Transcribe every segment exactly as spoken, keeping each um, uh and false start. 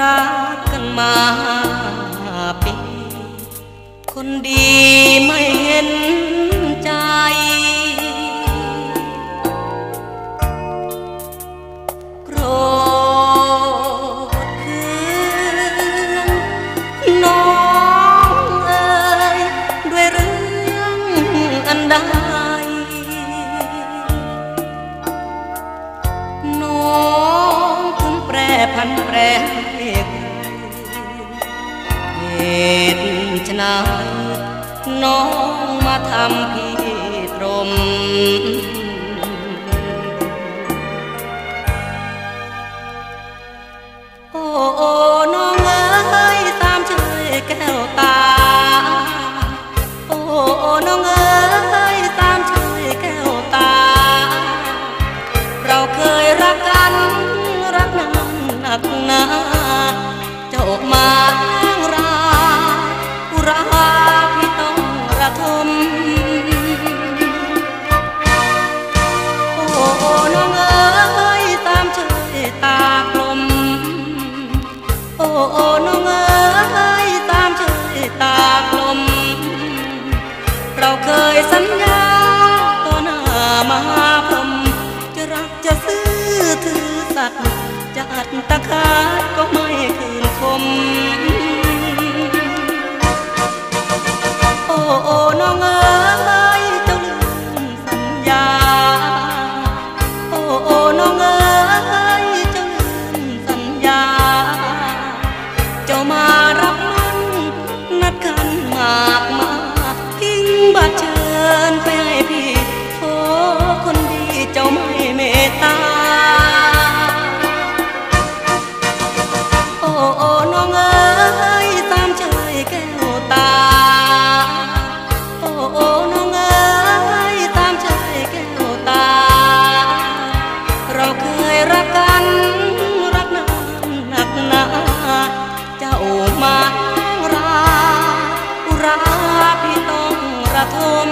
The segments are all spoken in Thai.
รักกันมาปีคนดีไม่เห็นใจโกรธเคืองน้องเอ๋ยด้วยเรื่องอันใดน้องถึงแปรพันแปรเหตุฉะนั้นน้องมาทำพี่ตรมโอ้โอ้น้องเอ๋ยตามเชยแก้วตาโอ้โอ้น้องเอ๋ยตามเชยแก้วตาเราเคยรักกันรักนานหนักหนาเจ้ามาราอุราพี่ต้องระทมโอ้โอ้น้องเอ๋ยตามเชยตากลมโอ้โอ้น้องเอ๋ยตามเชยตากลมเราเคยสัญญาต่อหน้ามหาพรหมจะรักจะซื่อถือสัตย์จะอัดตะขาดก็ไม่คืนคมโอ้โอ้น้องเอ๋ยเจ้าลืมสัญญาโอ้โอ้น้องเอ๋ยเจ้าลืมสัญญาเจ้ามารับมันนัดกันมากมาทิ้งบัตรเชิญไปให้พี่โอ้คนดีเจ้าไม่เมตตาโอ้โอ้น้องเอ๋ยตามเชยแก้วตาโอ้โอ้น้องเอ๋ยตามเชยแก้วตาเราเคยรักกันรักนานหนักหนาเจ้ามาราอุราพี่ต้องระทม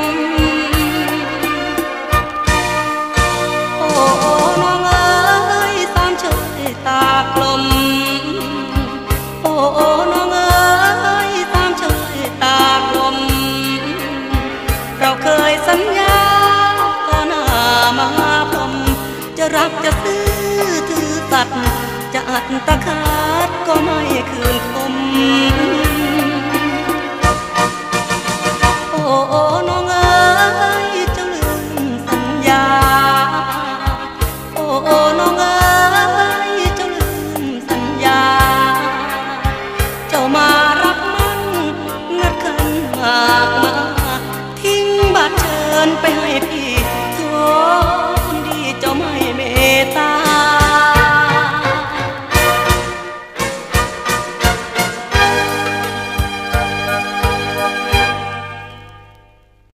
โอ้โอ้น้องเอ๋ยตามเชยตากลมโอ้โอ้น้องเอ๋ยตามเชยตากลมเราเคยสัญญาต่อหน้ามหาพรหมจะรักจะซื่อถือสัตย์จะอัดตะขาดก็ไม่คืนคมโอ้โอ้น้อง